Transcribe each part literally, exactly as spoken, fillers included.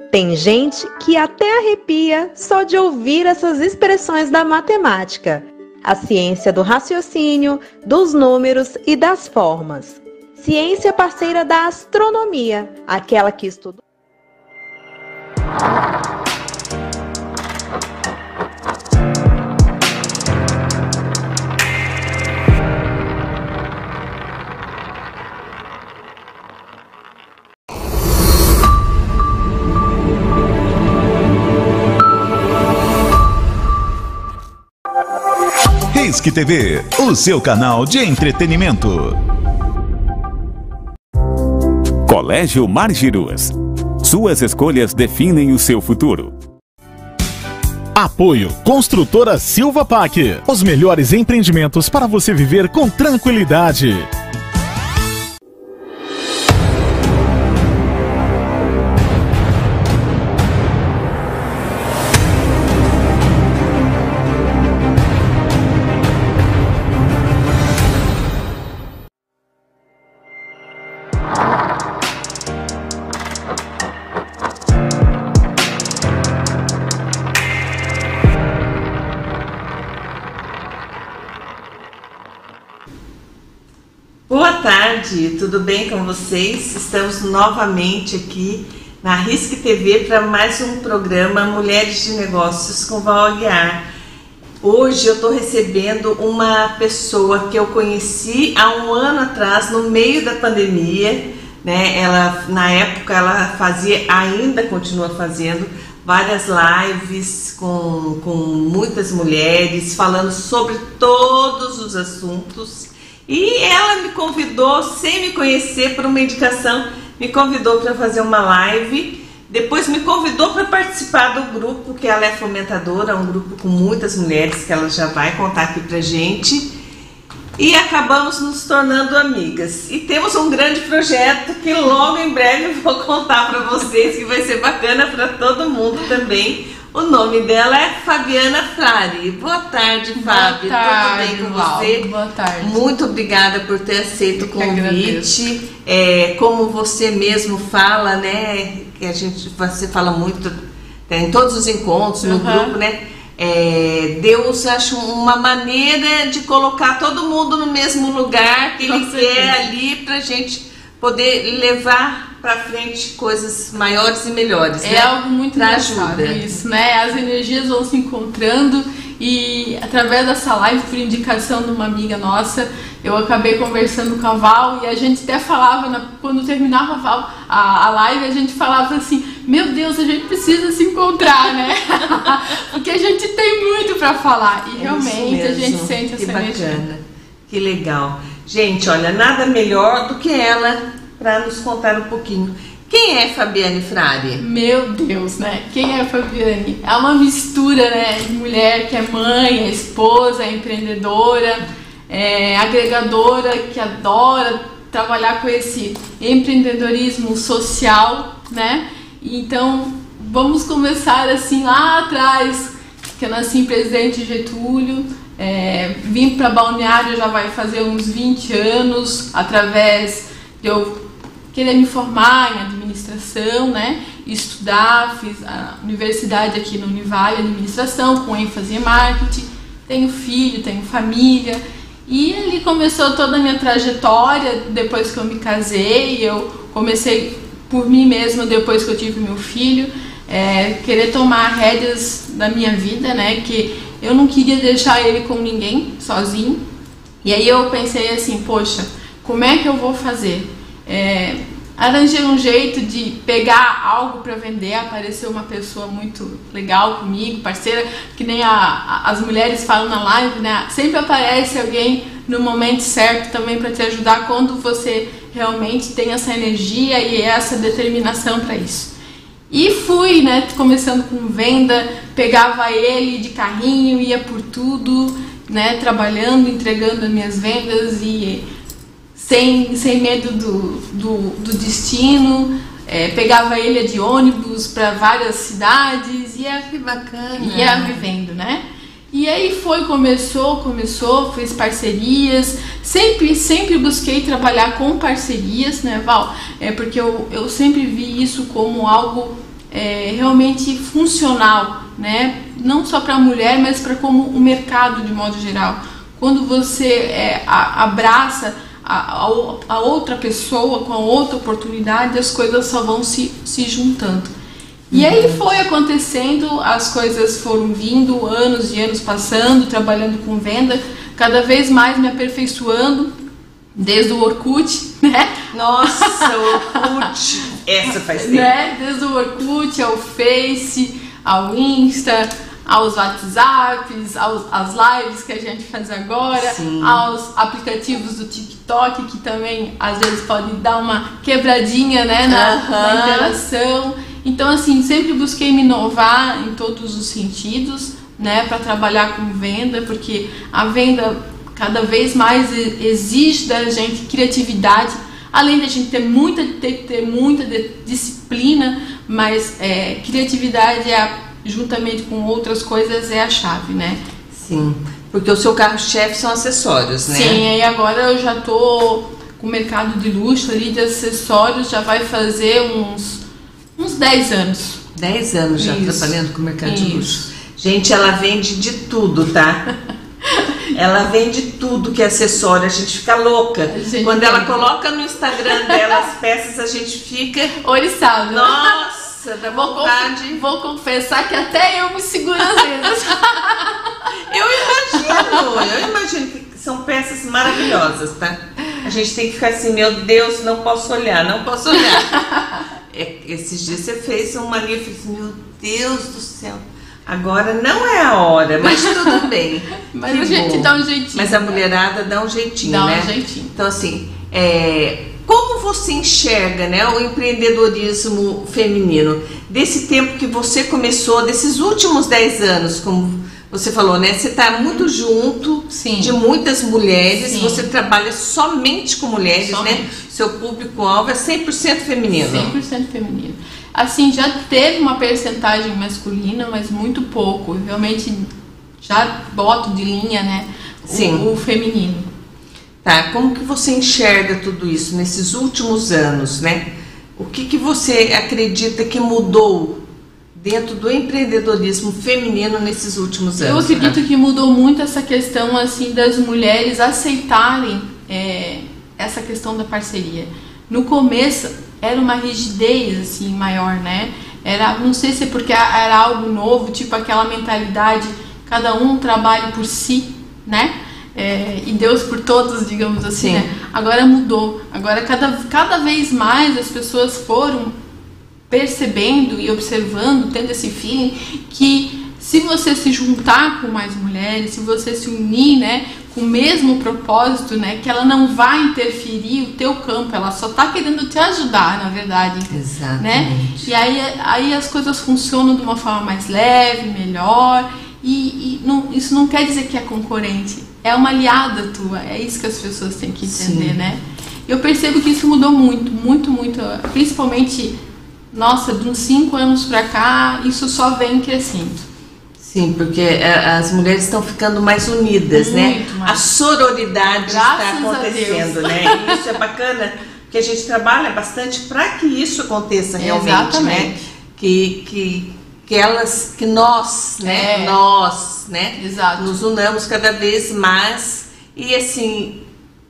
Tem gente que até arrepia só de ouvir essas expressões da matemática, a ciência do raciocínio, dos números e das formas. Ciência parceira da astronomia, aquela que estuda. Risque T V, o seu canal de entretenimento. Colégio Margiruas. Suas escolhas definem o seu futuro. Apoio Construtora Silva Pac. Os melhores empreendimentos para você viver com tranquilidade. Boa tarde, tudo bem com vocês? Estamos novamente aqui na Risque T V para mais um programa Mulheres de Negócios com Val Aguiar. Hoje eu estou recebendo uma pessoa que eu conheci há um ano atrás, no meio da pandemia, né? Ela, na época ela fazia, ainda continua fazendo, várias lives com, com muitas mulheres, falando sobre todos os assuntos. E ela me convidou, sem me conhecer, por uma indicação, me convidou para fazer uma live. Depois me convidou para participar do grupo, que ela é fomentadora, um grupo com muitas mulheres, que ela já vai contar aqui pra gente. E acabamos nos tornando amigas. E temos um grande projeto que logo em breve eu vou contar para vocês, que vai ser bacana para todo mundo também. O nome dela é Fabiana Frari. Boa tarde, Fábio. Tudo bem com você? Boa tarde. Muito obrigada por ter aceito o convite. É, como você mesmo fala, né? Que a gente, você fala muito em todos os encontros, no uhum. grupo, né? É, Deus acha uma maneira de colocar todo mundo no mesmo lugar que Ele quer ali pra gente poder levar para frente coisas maiores e melhores, é né? Algo muito pra engraçado ajuda. Isso, né? As energias vão se encontrando e através dessa live, por indicação de uma amiga nossa, eu acabei conversando com a Val e a gente até falava, na, quando terminava a, Val, a, a live, a gente falava assim, meu Deus, a gente precisa se encontrar, né? Porque a gente tem muito para falar e é realmente a gente sente que essa bacana. energia. Que legal. Gente, olha, nada melhor do que ela para nos contar um pouquinho. Quem é Fabiane Frari? Meu Deus, né? Quem é Fabiane? É uma mistura, né, de mulher que é mãe, é esposa, é empreendedora, é agregadora, que adora trabalhar com esse empreendedorismo social, né? Então, vamos começar assim lá atrás, que eu nasci em Presidente Getúlio, é, vim para Balneário já vai fazer uns vinte anos, através de eu querer me formar em administração, né? Estudar, fiz a universidade aqui no Univale, administração, com ênfase em marketing. Tenho filho, tenho família. E ali começou toda a minha trajetória. Depois que eu me casei, eu comecei por mim mesma, depois que eu tive meu filho, é, querer tomar rédeas da minha vida, né? Que eu não queria deixar ele com ninguém, sozinho. E aí eu pensei assim, poxa, como é que eu vou fazer? É, arranjei um jeito de pegar algo para vender, apareceu uma pessoa muito legal comigo, parceira, que nem a, a, as mulheres falam na live, né? Sempre aparece alguém no momento certo também para te ajudar quando você realmente tem essa energia e essa determinação para isso. E fui, né, começando com venda, pegava ele de carrinho, ia por tudo, né, trabalhando, entregando as minhas vendas e sem, sem medo do, do, do destino, é, pegava ele de ônibus para várias cidades, ia, que bacana, ia vivendo, né? E aí foi, começou, começou, fez parcerias, sempre, sempre busquei trabalhar com parcerias, né, Val? É porque eu, eu sempre vi isso como algo é, realmente funcional, né? Não só para a mulher, mas para como o mercado de modo geral. Quando você é, a, abraça a, a, a outra pessoa com a outra oportunidade, as coisas só vão se, se juntando. E aí foi acontecendo, as coisas foram vindo, anos e anos passando, trabalhando com venda, cada vez mais me aperfeiçoando, desde o Orkut, né? Nossa, o Orkut, essa faz tempo. Né? Desde o Orkut ao Face, ao Insta, aos WhatsApps, aos, às lives que a gente faz agora, Sim. aos aplicativos do TikTok, que também às vezes podem dar uma quebradinha, né, na, uhum. na interação. Então, assim, sempre busquei me inovar em todos os sentidos, né, para trabalhar com venda, porque a venda cada vez mais exige da gente criatividade, além da gente ter muita, ter, ter muita disciplina, mas é, criatividade, é a, juntamente com outras coisas, é a chave, né? Sim, porque o seu carro-chefe são acessórios, né? Sim, aí agora eu já tô com o mercado de luxo ali, de acessórios, já vai fazer uns, uns dez anos. dez anos já Isso. trabalhando com o mercado Isso. de luxo. Gente, ela vende de tudo, tá? Ela vende tudo que é acessório, a gente fica louca. Gente Quando ela coloca no Instagram dela as peças, a gente fica... oriçada. Nossa, dá vontade. Vou, vou confessar que até eu me seguro às vezes. Eu imagino, eu imagino que são peças maravilhosas, tá? A gente tem que ficar assim, meu Deus, não posso olhar, não posso olhar. É, esses dias você fez uma linha, eu falei assim, meu Deus do céu. Agora não é a hora, mas tudo bem. Mas que a gente bom. dá um jeitinho. Mas a mulherada dá um jeitinho, dá né? Dá um jeitinho. Então, assim, é, como você enxerga, né, o empreendedorismo feminino? Desse tempo que você começou, desses últimos dez anos, como você falou, né? Você está muito junto Sim. de muitas mulheres, Sim. você trabalha somente com mulheres, somente. né? Seu público-alvo é cem por cento feminino. cem por cento feminino. Assim, já teve uma percentagem masculina, mas muito pouco. Eu realmente já boto de linha, né, Sim. o, o feminino. Tá, como que você enxerga tudo isso nesses últimos anos, né? O que que você acredita que mudou dentro do empreendedorismo feminino nesses últimos anos? Eu acredito né? que mudou muito essa questão, assim, das mulheres aceitarem é, essa questão da parceria. No começo era uma rigidez assim maior, né? Era, não sei se é porque era algo novo, tipo aquela mentalidade, cada um trabalha por si, né? É, e Deus por todos, digamos assim, né? Agora mudou. Agora cada, cada vez mais as pessoas foram percebendo e observando, tendo esse feeling que se você se juntar com mais mulheres, se você se unir, né, com o mesmo propósito, né, que ela não vai interferir o teu campo, ela só está querendo te ajudar, na verdade. Exatamente. Né? E aí, aí as coisas funcionam de uma forma mais leve, melhor, e, e não, isso não quer dizer que é concorrente, é uma aliada tua, é isso que as pessoas têm que entender, Sim. né? Eu percebo que isso mudou muito, muito, muito, principalmente, nossa, de uns cinco anos pra cá, isso só vem crescendo. Sim, porque as mulheres estão ficando mais unidas, muito né? Mais. A sororidade Graças está acontecendo, né? E isso é bacana, porque a gente trabalha bastante para que isso aconteça realmente, Exatamente. né? Que, que, que elas, que nós, né? É. Nós, né? Exato. Nos unamos cada vez mais. E assim,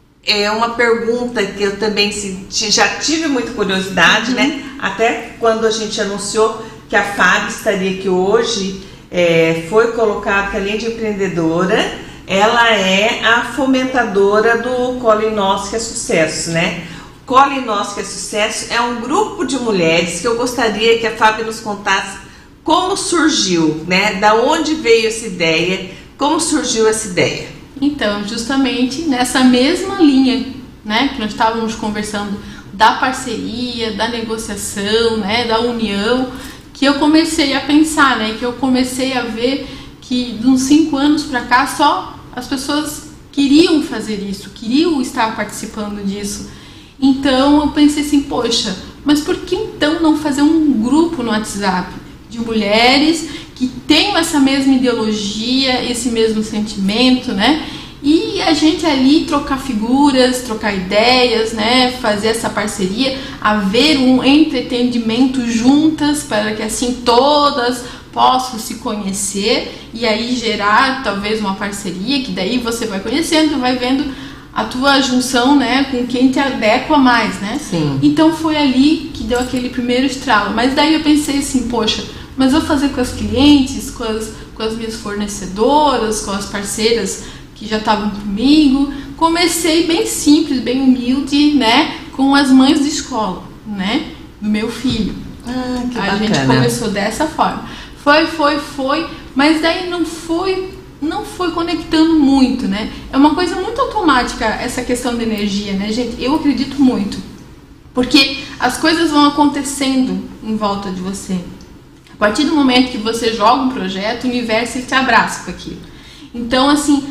é uma pergunta que eu também senti, já tive muita curiosidade, uhum. né? Até quando a gente anunciou que a Fábio estaria aqui hoje. É, foi colocado que além de empreendedora, ela é a fomentadora do Cole Nós que é Sucesso, né? Cole Nós que é Sucesso é um grupo de mulheres que eu gostaria que a Fábio nos contasse como surgiu, né? Da onde veio essa ideia, como surgiu essa ideia. Então, justamente nessa mesma linha, né, que nós estávamos conversando da parceria, da negociação, né, da união, que eu comecei a pensar, né, que eu comecei a ver que de uns cinco anos para cá só as pessoas queriam fazer isso, queriam estar participando disso. Então eu pensei assim, poxa, mas por que então não fazer um grupo no WhatsApp de mulheres que tenham essa mesma ideologia, esse mesmo sentimento, né? E a gente ali trocar figuras, trocar ideias, né? Fazer essa parceria, haver um entretenimento juntas para que assim todas possam se conhecer e aí gerar talvez uma parceria, que daí você vai conhecendo, vai vendo a tua junção, né, com quem te adequa mais, né? Sim. Então foi ali que deu aquele primeiro estralo. Mas daí eu pensei assim, poxa, mas eu vou fazer com as clientes, com as, com as minhas fornecedoras, com as parceiras que já estavam comigo. Comecei bem simples, bem humilde, né, com as mães de escola, né, do meu filho. Ah, que a bacana. gente começou dessa forma. Foi, foi, foi, mas daí não foi, não foi conectando muito, né? É uma coisa muito automática essa questão de energia, né, gente? Eu acredito muito, porque as coisas vão acontecendo em volta de você. A partir do momento que você joga um projeto, o universo ele te abraça com aquilo. Então, assim,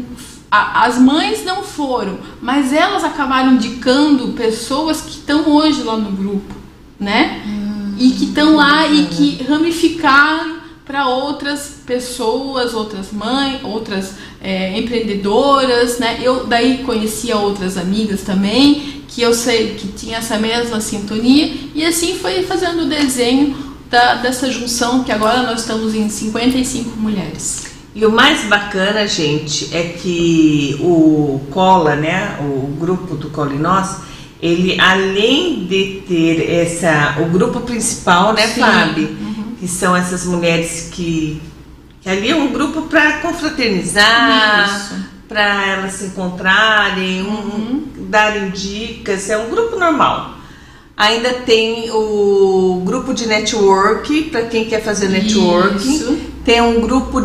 a, as mães não foram, mas elas acabaram indicando pessoas que estão hoje lá no grupo, né? Hum. E que estão lá e que ramificaram para outras pessoas, outras mães, outras é, empreendedoras, né? Eu daí conhecia outras amigas também, que eu sei que tinha essa mesma sintonia, e assim foi fazendo o desenho da, dessa junção, que agora nós estamos em cinquenta e cinco mulheres. E o mais bacana, gente, é que o Cola, né, o grupo do Cola em Nós, ele, além de ter essa, o grupo principal, né, Flávia, uhum. que são essas mulheres que, que ali é um grupo para confraternizar, para elas se encontrarem, um, uhum. darem dicas, é um grupo normal. Ainda tem o grupo de network, para quem quer fazer networking. Isso. Tem um grupo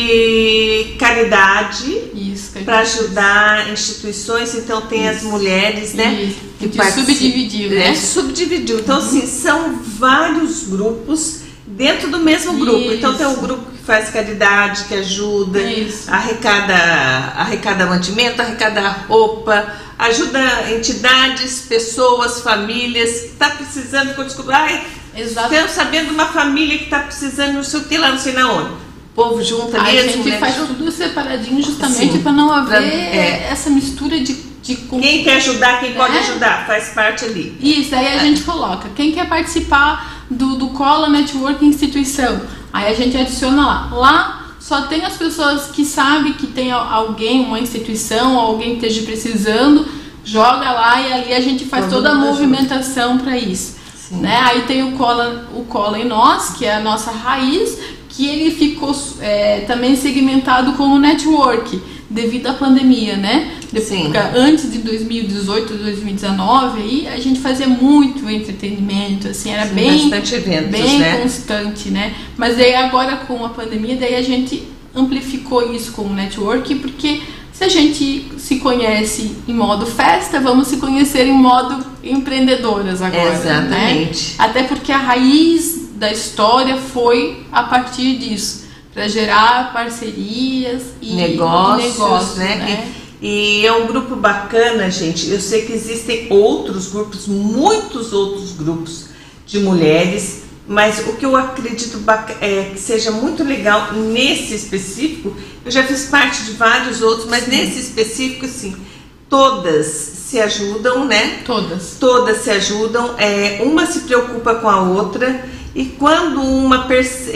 de caridade para ajudar instituições. Então tem Isso. as mulheres, né? Isso. Que, que subdividiu, né? É, subdividiu. Então, uhum. assim, são vários grupos dentro do mesmo grupo. Isso. Então tem um grupo que faz caridade, que ajuda, Isso. arrecada, arrecada mantimento, arrecada roupa, ajuda entidades, pessoas, famílias que estão tá precisando, que eu descobri, ai, estamos sabendo de uma família que está precisando, não sei o que lá, não sei na onde. O povo junta a mesmo. A gente né? faz tudo separadinho justamente para não haver pra, é. essa mistura de, de... Quem quer ajudar, quem é? pode ajudar, faz parte ali. Isso, aí a é. gente coloca, quem quer participar do, do Cola Network Instituição, aí a gente adiciona lá. Lá só tem as pessoas que sabem que tem alguém, uma instituição, alguém que esteja precisando, joga lá e ali a gente faz toda a movimentação para isso. Né? Aí tem o Cola, o Cola em Nós, que é a nossa raiz, que ele ficou é, também segmentado como network, devido à pandemia, né? Sim. Antes de dois mil e dezoito, dois mil e dezenove, aí a gente fazia muito entretenimento, assim, era Sim, bem, bastante eventos, bem né? constante, né? Mas daí agora com a pandemia, daí a gente amplificou isso com o network, porque se a gente se conhece em modo festa, vamos se conhecer em modo empreendedoras agora. Exatamente. Né? Até porque a raiz da história foi a partir disso, para gerar parcerias e negócios, negócios né? né? E, e é um grupo bacana, gente. Eu sei que existem outros grupos, muitos outros grupos de mulheres, mas o que eu acredito é que seja muito legal nesse específico, eu já fiz parte de vários outros, mas Sim. nesse específico, assim, todas se ajudam, né? Todas. Todas se ajudam, é, uma se preocupa com a outra, e quando uma perce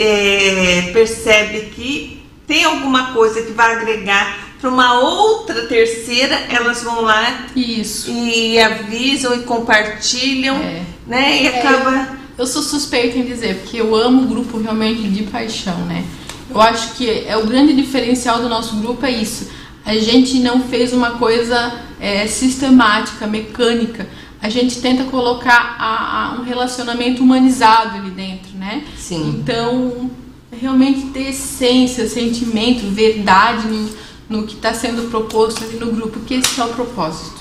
é, percebe que tem alguma coisa que vai agregar para uma outra terceira, elas vão lá Isso. e avisam e compartilham, é. né? E é. acaba... Eu sou suspeita em dizer, porque eu amo o grupo realmente de paixão, né? Eu acho que é o grande diferencial do nosso grupo é isso. A gente não fez uma coisa é, sistemática, mecânica. A gente tenta colocar a, a, um relacionamento humanizado ali dentro, né? Sim. Então, realmente ter essência, sentimento, verdade no, no que está sendo proposto ali no grupo, que esse é o propósito.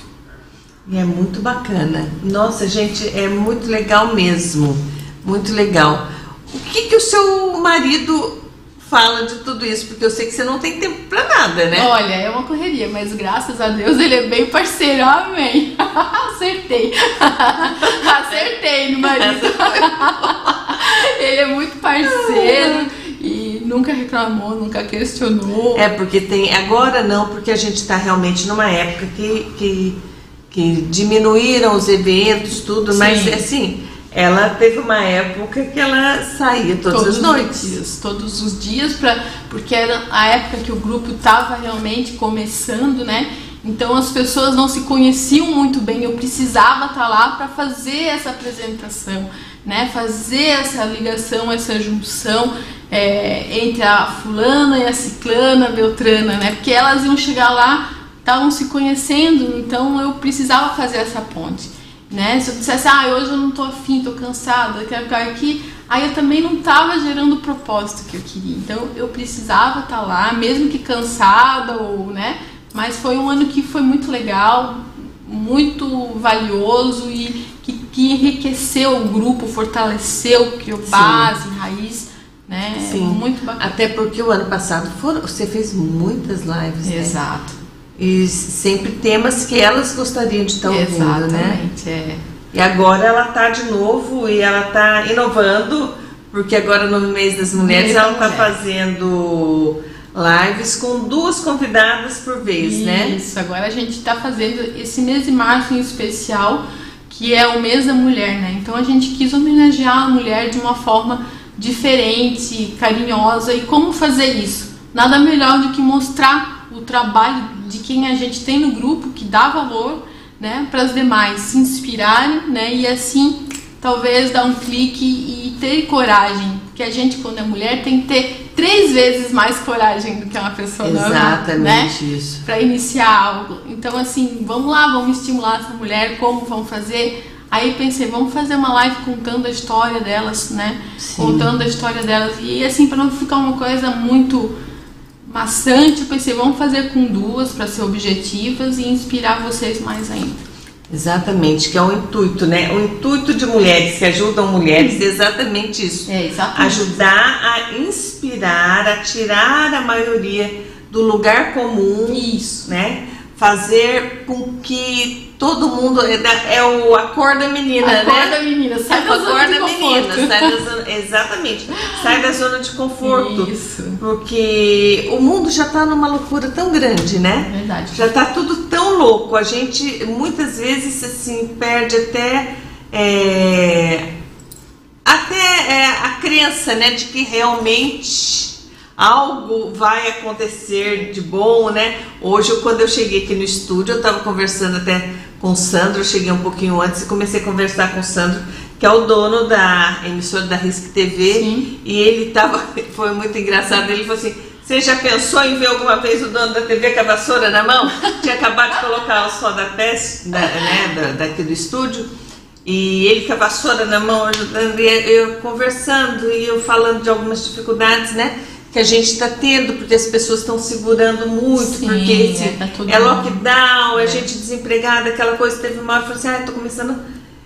E é muito bacana. Nossa, gente, é muito legal mesmo. Muito legal. O que que o seu marido fala de tudo isso? Porque eu sei que você não tem tempo pra nada, né? Olha, é uma correria, mas graças a Deus ele é bem parceiro. Amém. Acertei. Acertei no marido. Ele é muito parceiro. E nunca reclamou, nunca questionou. É, porque tem... Agora não, porque a gente está realmente numa época que, que, que diminuíram os eventos, tudo, Sim. mas assim, ela teve uma época que ela saía todas todos as noites. Os dias, todos os dias, pra, porque era a época que o grupo estava realmente começando, né? Então as pessoas não se conheciam muito bem, eu precisava estar lá para fazer essa apresentação, né? Fazer essa ligação, essa junção é, entre a fulana e a ciclana, a beltrana, né? Porque elas iam chegar lá, estavam se conhecendo, então eu precisava fazer essa ponte, né? Se eu dissesse, ah, hoje eu não tô afim, tô cansada, quero ficar aqui, aí eu também não estava gerando o propósito que eu queria, então eu precisava estar lá, mesmo que cansada ou, né? Mas foi um ano que foi muito legal, muito valioso e que, que enriqueceu o grupo, fortaleceu, criou base, raiz, né? Sim. Muito bacana. Até porque o ano passado foram, você fez muitas lives, Exato. né? E sempre temas que elas gostariam de estar ouvindo, Exatamente, né? é. E agora ela tá de novo e ela tá inovando, porque agora no mês das mulheres Mês ela da tá mulher. fazendo lives com duas convidadas por vez, Isso, né? Isso, agora a gente está fazendo esse mês de março em especial, que é o mês da mulher, né? Então a gente quis homenagear a mulher de uma forma diferente, carinhosa. E como fazer isso? Nada melhor do que mostrar o trabalho de quem a gente tem no grupo, que dá valor, né, para as demais se inspirarem, né? E assim talvez dar um clique e ter coragem, porque a gente, quando é mulher, tem que ter três vezes mais coragem do que uma pessoa normal, Exatamente, né? isso. Para iniciar algo. Então, assim, vamos lá, vamos estimular essa mulher, como vamos fazer? Aí pensei, vamos fazer uma live contando a história delas, né? Sim. Contando a história delas. E assim, para não ficar uma coisa muito maçante, eu pensei, vamos fazer com duas para ser objetivas e inspirar vocês mais ainda. Exatamente, que é o intuito, né? O intuito de mulheres que ajudam mulheres é exatamente isso. É, exatamente. Ajudar a inspirar, a tirar a maioria do lugar comum. Isso. Né? Fazer com que todo mundo... É, da, é o acorda menina, né? Acorda menina, sai da zona de conforto. Menina, sai da zona, exatamente, sai da zona de conforto. Isso. Porque o mundo já está numa loucura tão grande, né? Verdade. Já está tudo tão louco. A gente muitas vezes assim perde até é, até é, a crença, né, de que realmente algo vai acontecer de bom, né? Hoje, quando eu cheguei aqui no estúdio, eu estava conversando até com o Sandro, eu cheguei um pouquinho antes e comecei a conversar com o Sandro, que é o dono da emissora da Risque T V. Sim. E ele tava, foi muito engraçado, ele falou assim, você já pensou em ver alguma vez o dono da T V com a vassoura na mão? Tinha acabado de colocar o som da peça, da, né, da, daqui do estúdio, e ele com a vassoura na mão, ajudando, e eu conversando, e eu falando de algumas dificuldades, né, que a gente está tendo, porque as pessoas estão segurando muito. Sim, porque esse, é, tá é lockdown, é. é gente desempregada, aquela coisa. Teve uma hora que eu falei assim, ah, tô começando.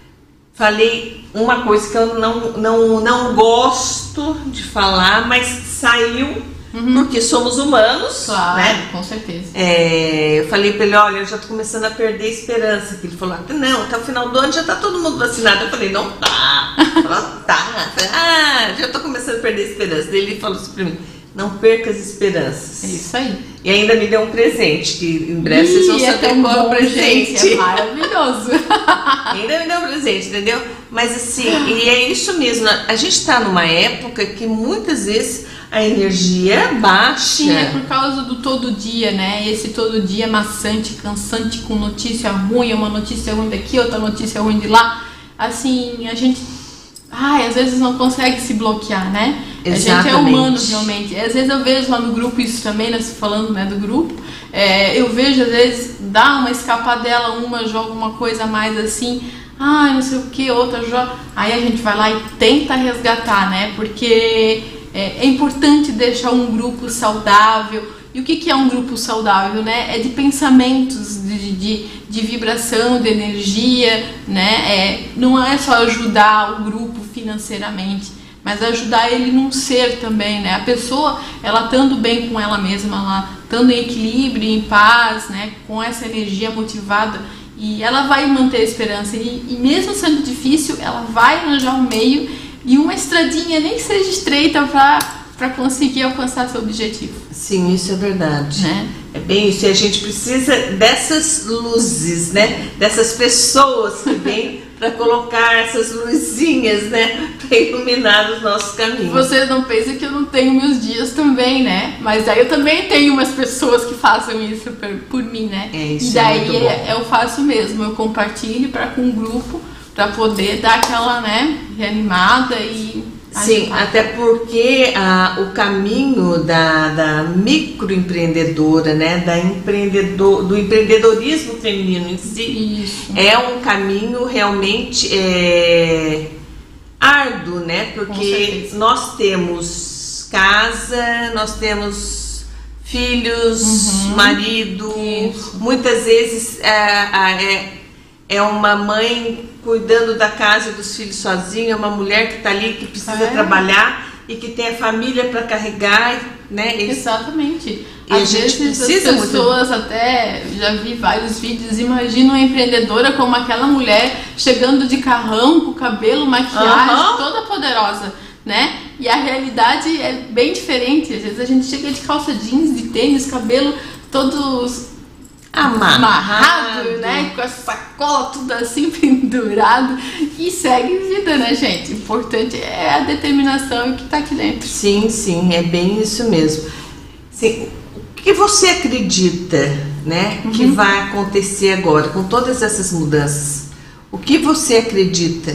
Falei uma coisa que eu não, não, não gosto de falar, mas saiu, uhum. porque somos humanos. Claro, né? Com certeza. É, eu falei para ele, olha, eu já tô começando a perder a esperança. Ele falou, não, até o final do ano já tá todo mundo vacinado. Eu falei, não tá, não tá. Ah, já tô começando a perder a esperança. Ele falou assim para mim, não perca as esperanças. É isso aí. E ainda me deu um presente, que em breve Ih, vocês vão saber é qual é o presente. Gente, é maravilhoso. Ainda me deu um presente, entendeu? Mas assim, e é isso mesmo. A gente está numa época que muitas vezes a energia baixa. Sim, é por causa do todo dia, né? Esse todo dia maçante, cansante, com notícia ruim, uma notícia ruim daqui, outra notícia ruim de lá. Assim, a gente... Ai, às vezes não consegue se bloquear, né? Exatamente. A gente é humano, realmente. Às vezes eu vejo lá no grupo isso também, né? Falando, né, do grupo. É, eu vejo, às vezes, dá uma escapadela, uma joga uma coisa mais assim. Ai, não sei o que, outra joga. Aí a gente vai lá e tenta resgatar, né? Porque é, é importante deixar um grupo saudável. E o que, que é um grupo saudável, né? É de pensamentos, de, de, de vibração, de energia, né? É, não é só ajudar o grupo financeiramente, mas ajudar ele num ser também, né? A pessoa, ela estando bem com ela mesma, ela estando em equilíbrio, em paz, né? Com essa energia motivada, e ela vai manter a esperança. E, e mesmo sendo difícil, ela vai arranjar um meio e uma estradinha, nem que seja estreita, para para conseguir alcançar seu objetivo. Sim, isso é verdade. Né? É bem isso. E a gente precisa dessas luzes, né? Dessas pessoas que vêm para colocar essas luzinhas, né? Para iluminar os nossos caminhos. Você não pensa que eu não tenho meus dias também, né? Mas daí eu também tenho umas pessoas que façam isso por, por mim, né? É, isso e daí é muito bom. é, eu faço mesmo, eu compartilho para com um grupo para poder dar aquela, né, reanimada e sim, ajudar. até porque ah, o caminho da, da microempreendedora, né, da empreendedor, do empreendedorismo feminino em si, Isso. é um caminho realmente é, árduo, né, porque nós temos casa, nós temos filhos, Uhum. marido, Isso. muitas vezes é, é, é uma mãe cuidando da casa e dos filhos sozinha, uma mulher que está ali, que precisa É. trabalhar e que tem a família para carregar, né? Eles- Exatamente. E a Às gente vezes precisa as muito- pessoas até, já vi vários vídeos, imaginam uma empreendedora como aquela mulher chegando de carrão, com o cabelo, maquiagem, Aham. toda poderosa, né? E a realidade é bem diferente. Às vezes a gente chega de calça jeans, de tênis, cabelo todos Amarrado. amarrado, né? Com a sacola tudo assim pendurado e segue vida, né, gente? O importante é a determinação e o que tá aqui dentro. Sim, sim, é bem isso mesmo. Sim, o que você acredita, né, que Uhum. vai acontecer agora com todas essas mudanças? O que você acredita?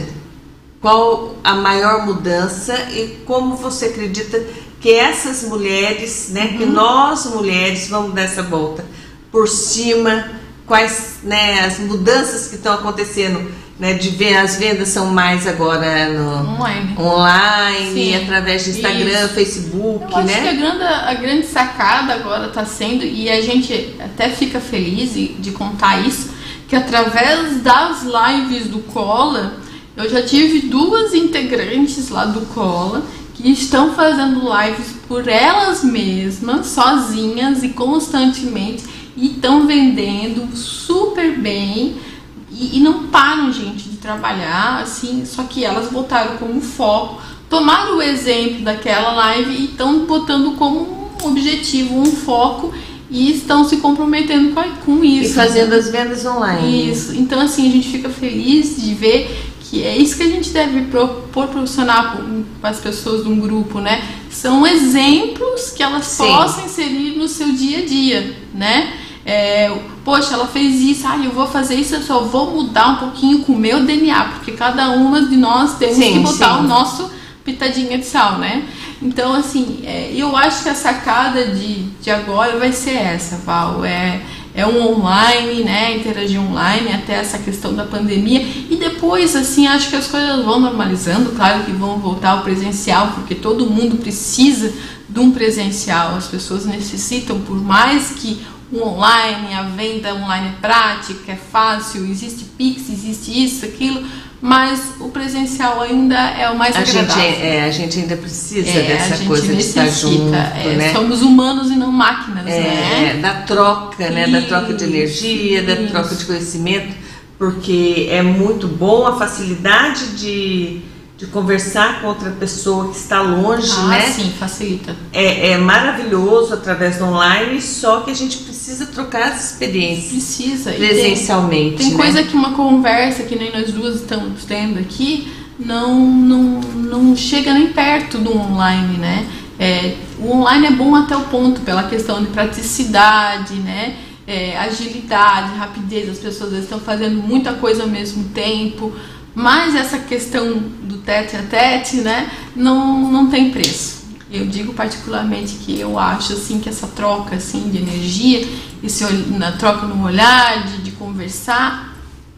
Qual a maior mudança e como você acredita que essas mulheres, né, que nós mulheres vamos dar essa volta por cima? Quais, né, as mudanças que estão acontecendo, né, de ver as vendas são mais agora no Online. online, Sim, através de Instagram, isso. Facebook, Eu acho que a né? grande, a grande sacada agora está sendo, e a gente até fica feliz de, de contar isso, que através das lives do Cola, eu já tive duas integrantes lá do Cola que estão fazendo lives por elas mesmas, sozinhas e constantemente, e estão vendendo super bem. E, e não param, gente, de trabalhar, assim, só que elas botaram como foco, tomaram o exemplo daquela live e estão botando como um objetivo, um foco, e estão se comprometendo com, com isso. E fazendo as vendas online. Isso. Então, assim, a gente fica feliz de ver que é isso que a gente deve pro- proporcionar para as pessoas de um grupo, né? São exemplos que elas Sim. possam inserir no seu dia a dia, né? É, poxa, ela fez isso, ah, eu vou fazer isso, eu só vou mudar um pouquinho com o meu D N A, porque cada uma de nós temos Sim, que botar sim. o nosso pitadinha de sal, né? Então, assim, é, eu acho que a sacada de, de agora vai ser essa, Val, é, é um online, né, interagir online, até essa questão da pandemia, e depois, assim, acho que as coisas vão normalizando, claro que vão voltar ao presencial, porque todo mundo precisa de um presencial, as pessoas necessitam, por mais que o online, a venda online é prática, é fácil, existe Pix, existe isso, aquilo, mas o presencial ainda é o mais A gente, agradável. é, a gente ainda precisa É, a dessa gente coisa de estar necessita, junto, é, né? somos humanos e não máquinas, É, né? da troca, né? Da troca de Isso, energia, da isso. troca de conhecimento, porque é muito bom a facilidade de, de conversar com outra pessoa que está longe, Ah, né? sim, facilita. É, é maravilhoso através do online, só que a gente precisa trocar as experiências Precisa. E tem- presencialmente. Tem né? coisa que uma conversa, que nem nós duas estamos tendo aqui, não, não, não chega nem perto do online, né? É, o online é bom até o ponto, pela questão de praticidade, né? É, agilidade, rapidez, as pessoas estão fazendo muita coisa ao mesmo tempo, mas essa questão do tete a tete, né, não, não tem preço. Eu digo particularmente que eu acho assim que essa troca assim de energia, esse ol- na troca no olhar, de, de conversar,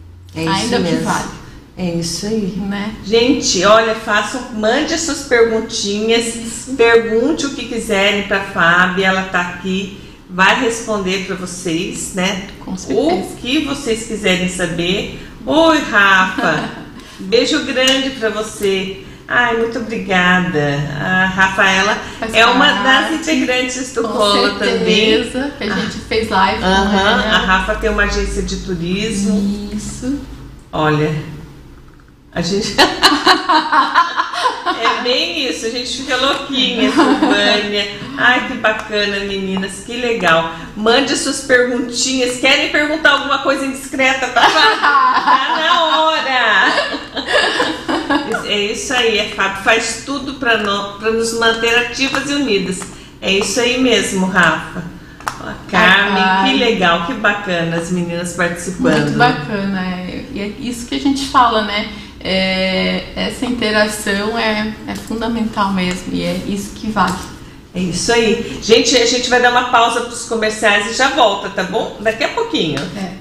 É isso ainda que mesmo. vale, É isso aí. né? Gente, olha, façam, mande as suas perguntinhas, pergunte o que quiserem para a Fábia, ela tá aqui, vai responder para vocês, né? Com certeza. O que vocês quiserem saber. Oi, Rafa, beijo grande para você. Ai, muito obrigada. A Rafaela Faz é uma parte. das integrantes do Com Cola também. certeza, que a gente fez live com Aham, a ela. Rafa tem uma agência de turismo. Isso. Olha, a gente. É bem isso, a gente fica louquinha, Silvânia. Ai, que bacana, meninas, que legal. Mande suas perguntinhas. Querem perguntar alguma coisa indiscreta? Tá, tá na hora. É isso aí, a Fábio faz tudo para no, para nos manter ativas e unidas. É isso aí mesmo, Rafa. A Carmen, ai, que legal, que bacana as meninas participando. Muito bacana, é, e é isso que a gente fala, né? É, essa interação é, é fundamental mesmo, e é isso que vale. É isso aí. Gente, a gente vai dar uma pausa para os comerciais e já volta, tá bom? Daqui a pouquinho. É.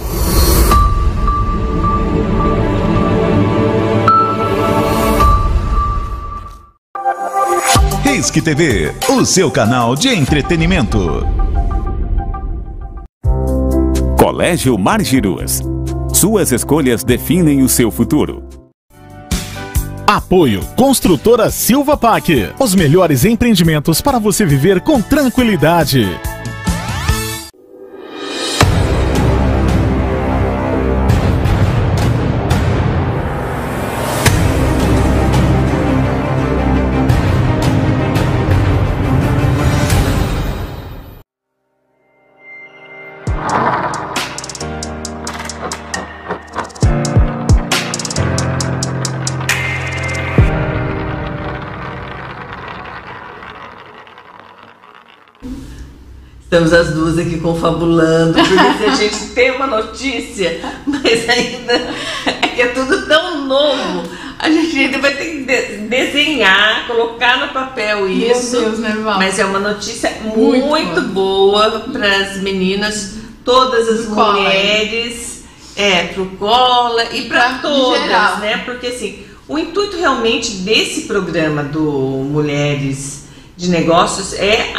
Risque T V, o seu canal de entretenimento. Colégio Margiruas. Suas escolhas definem o seu futuro. Apoio Construtora Silva Pac. Os melhores empreendimentos para você viver com tranquilidade. Estamos as duas aqui confabulando, porque se a gente tem uma notícia, mas ainda é que é tudo tão novo, a gente ainda vai ter que de desenhar, colocar no papel isso. Meu Deus, né, Val? Mas é uma notícia muito, muito boa para as meninas, todas as do mulheres, cola. é, pro Cola e para todas, né? Porque assim, o intuito realmente desse programa do Mulheres de Negócios é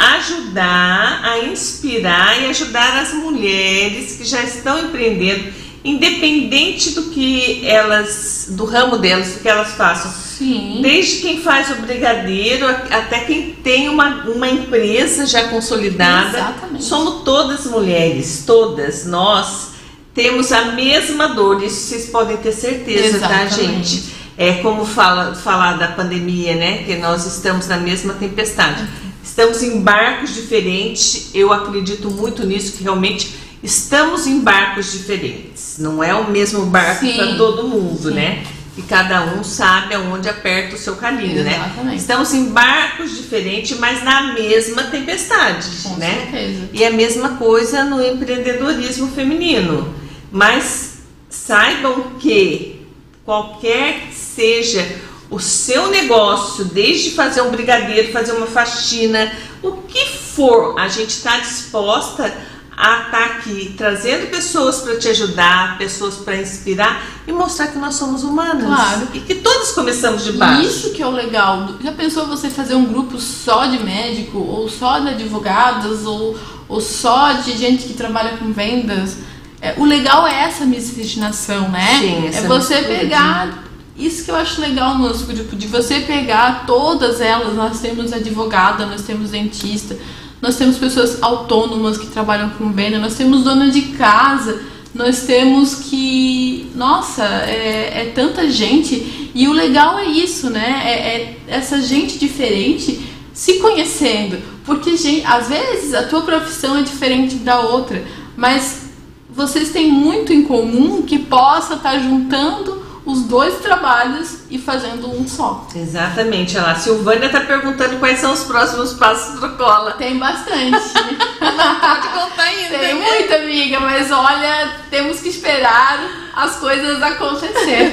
ajudar a inspirar e ajudar as mulheres que já estão empreendendo, independente do que elas, do ramo delas, do que elas façam. Sim. Desde quem faz o brigadeiro até quem tem uma, uma empresa já consolidada. Exatamente. Somos todas mulheres, todas nós temos a mesma dor, isso vocês podem ter certeza. Exatamente. Tá, gente? É como fala, falar da pandemia, né? Que nós estamos na mesma tempestade. Estamos em barcos diferentes. Eu acredito muito nisso, que realmente estamos em barcos diferentes. Não é o mesmo barco para todo mundo, sim, né? E cada um sabe aonde aperta o seu caminho, exatamente, né? Estamos em barcos diferentes, mas na mesma tempestade, com né? certeza. E a mesma coisa no empreendedorismo feminino. Mas saibam que qualquer que seja o seu negócio, desde fazer um brigadeiro, fazer uma faxina, o que for, a gente está disposta a estar aqui trazendo pessoas para te ajudar, pessoas para inspirar e mostrar que nós somos humanos. Claro. E que todos começamos de baixo. Isso que é o legal. Já pensou você fazer um grupo só de médico, ou só de advogadas, ou, ou só de gente que trabalha com vendas? É, o legal é essa miscigenação, né? Sim, essa é você pegar... Isso que eu acho legal no nosso grupo, de você pegar todas elas. Nós temos advogada, nós temos dentista, nós temos pessoas autônomas que trabalham com venda, nós temos dona de casa, nós temos que... Nossa, é, é tanta gente. E o legal é isso, né? É, é essa gente diferente se conhecendo. Porque, gente, às vezes a tua profissão é diferente da outra, mas vocês têm muito em comum que possa estar juntando os dois trabalhos e fazendo um só. Exatamente. Olha lá, a Silvânia está perguntando quais são os próximos passos do Cola. Tem bastante. Não pode contar ainda. Tem muita, amiga, mas olha, temos que esperar as coisas acontecer.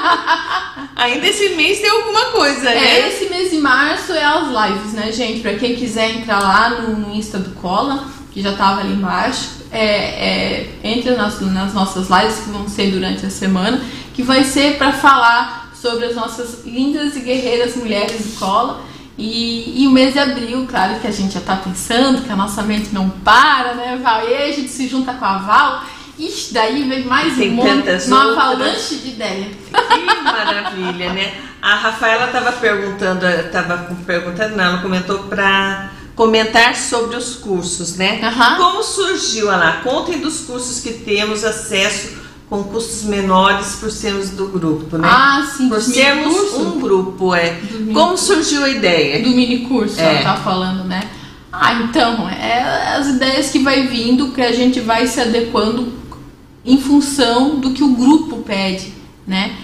Ainda esse mês tem alguma coisa, é, né? Esse mês de março é as lives, né, gente? Pra quem quiser entrar lá no Insta do Cola, que já tava ali embaixo, é, é, entre nas, nas nossas lives que vão ser durante a semana, que vai ser para falar sobre as nossas lindas e guerreiras mulheres do Cola. E, e o mês de abril, claro que a gente já tá pensando, que a nossa mente não para, né, Val? E aí a gente se junta com a Val, ixi, daí vem mais um monte, uma avalanche de ideia. Que maravilha, né? A Rafaela estava perguntando, estava perguntando, não, ela comentou para comentar sobre os cursos, né? Uhum. Como surgiu, olha lá, contem dos cursos que temos acesso com custos menores por sermos do grupo, né? Ah, sim. Por sermos um grupo, é. Como surgiu a ideia? Do mini curso, é. ela tá falando, né? Ah, então, é as ideias que vai vindo, que a gente vai se adequando em função do que o grupo pede, né?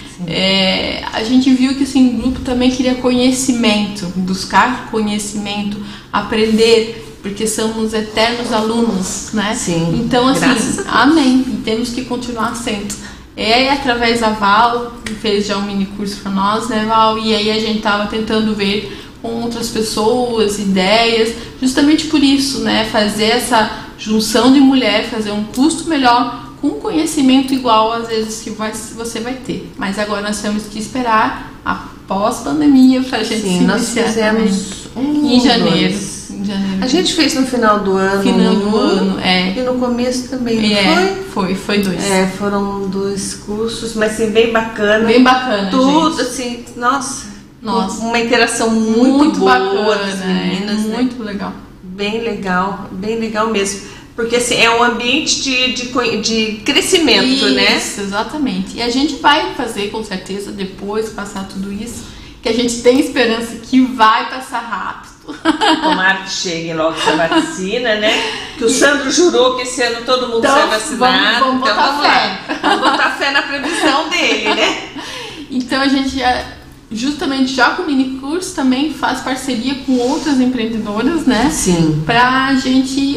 É, a gente viu que assim, o grupo também queria conhecimento, buscar conhecimento, aprender, porque somos eternos alunos, né? Sim. Então, assim, amém. E temos que continuar sendo. É através da Val, que fez já um mini curso para nós, né, Val? E aí a gente tava tentando ver com outras pessoas, ideias, justamente por isso, né? Fazer essa junção de mulher, fazer um custo melhor, com conhecimento igual às vezes que vai, você vai ter. Mas agora nós temos que esperar após pandemia para a gente Sim, se nós iniciar fizemos um, em janeiro, em janeiro. A gente fez no final do ano. Final do ano, é. E no começo também, não é, foi? Foi, foi dois. É, foram dois cursos, mas assim, bem bacana. Bem bacana, Tudo, gente. assim, nossa, Nossa. Uma interação muito, muito boa bacana, das meninas, é, né? muito legal. Bem legal, bem legal mesmo. Porque assim, é um ambiente de, de, de crescimento, isso, né? Isso, exatamente. E a gente vai fazer, com certeza, depois que passar tudo isso, que a gente tem esperança que vai passar rápido. Tomara que chegue logo essa vacina, né? Que o Sandro jurou que esse ano todo mundo Então, sai vacinado. Vamos, vamos então botar vamos fé. lá. Vamos botar fé na previsão dele, né? Então a gente já, justamente já com o mini curso também faz parceria com outras empreendedoras, né? Sim. Pra gente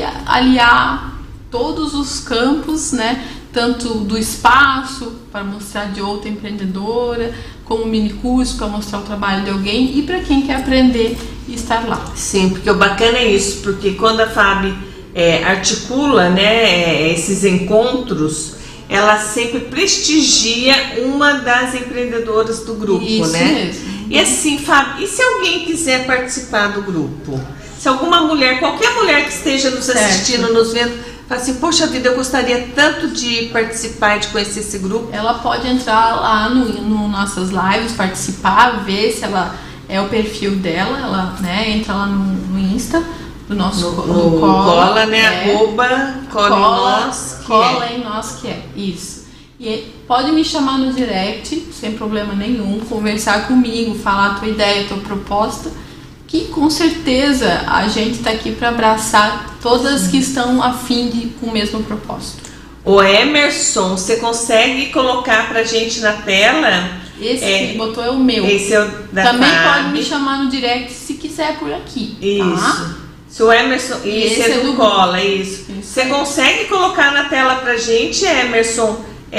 aliar todos os campos, né? Tanto do espaço para mostrar de outra empreendedora, como mini curso para mostrar o trabalho de alguém e para quem quer aprender e estar lá. Sim, porque o bacana é isso, porque quando a Fabi é, articula, né, esses encontros, ela sempre prestigia uma das empreendedoras do grupo, Isso né? mesmo. E assim, Fabi, e se alguém quiser participar do grupo? Se alguma mulher, qualquer mulher que esteja nos assistindo, certo, nos vendo, fala assim, poxa vida, eu gostaria tanto de participar, de conhecer esse grupo. Ela pode entrar lá no, no nossas lives, participar, ver se ela é o perfil dela, ela, né, entra lá no, no Insta do nosso no, no, no cola, cola, né, é, arroba, cola, cola em nós, que cola é. em nós que é, isso. E pode me chamar no direct, sem problema nenhum, conversar comigo, falar a tua ideia, a tua proposta, que com certeza a gente está aqui para abraçar todas Sim. que estão a fim de com o mesmo propósito. O Emerson, você consegue colocar pra gente na tela? Esse é, que ele botou é o meu. Esse é o da Também Fabi. pode me chamar no direct se quiser por aqui. Isso. Tá? Se o Emerson, e esse, esse é do, do Cola, isso. isso. Você consegue colocar na tela pra gente, Emerson,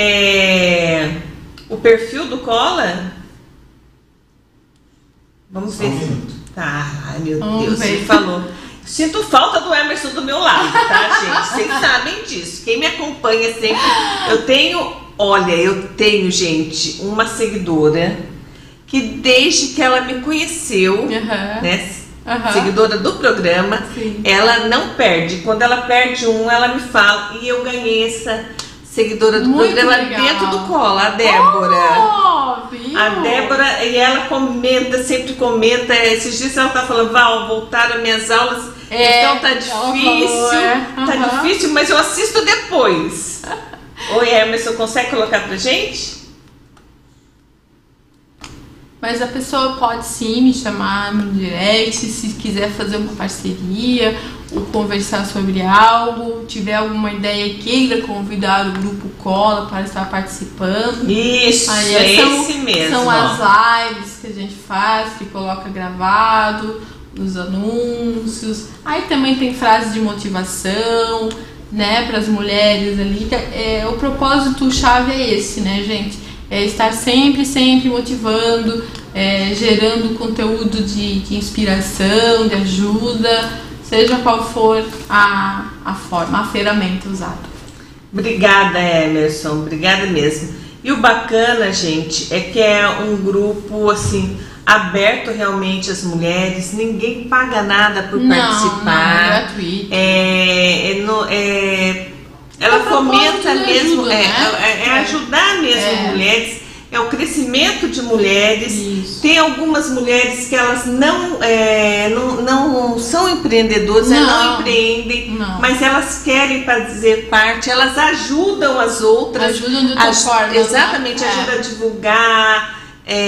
é, o perfil do Cola? Vamos ver. Um tá, ai meu Vamos Deus, ver. ele falou. Sinto falta do Emerson do meu lado, tá, gente? Vocês sabem disso. Quem me acompanha sempre. Eu tenho, olha, eu tenho, gente, uma seguidora que desde que ela me conheceu, uhum. né? Uhum. Seguidora do programa, Sim. ela não perde. Quando ela perde um, ela me fala. E eu ganhei essa seguidora do Muito programa legal. dentro do Cola, a Débora. Oh, viu? A Débora, e ela comenta, sempre comenta. Esses dias ela tá falando, Val, voltaram minhas aulas. É, então tá difícil, falou, é. uhum. tá difícil, mas eu assisto depois. Oi, Emerson, consegue colocar pra gente? Mas a pessoa pode sim me chamar no direct, se quiser fazer uma parceria ou conversar sobre algo, tiver alguma ideia, queira convidar o grupo Cola para estar participando. Isso, Aí, é são, esse mesmo. São ó. as lives que a gente faz, que coloca gravado, os anúncios. Aí também tem frases de motivação, né, para as mulheres ali. É, o propósito chave é esse, né, gente? É estar sempre, sempre motivando, é, gerando conteúdo de, de inspiração, de ajuda, seja qual for a, a forma, a ferramenta usada. Obrigada, Emerson, obrigada mesmo. E o bacana, gente, é que é um grupo, assim, aberto realmente às mulheres, ninguém paga nada por não, participar. Não, é gratuito. É, é, no, é, ela fomenta mesmo, ajuda, é, né? é, é ajudar mesmo é. mulheres, é o crescimento de mulheres. Isso. Tem algumas mulheres que elas não, é, não, não não são empreendedoras, Não. elas não empreendem, Não. mas elas querem fazer parte, elas ajudam as outras. Ajudam de outra aj- forma, Exatamente, né? ajuda a divulgar